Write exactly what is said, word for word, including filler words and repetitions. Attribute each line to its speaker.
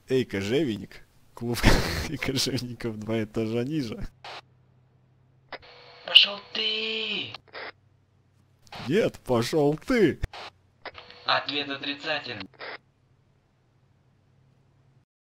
Speaker 1: Эй, кожевенник. Клуб кожевенников два этажа ниже.
Speaker 2: Пошел ты!
Speaker 1: Нет, пошел ты!
Speaker 2: Ответ отрицательный.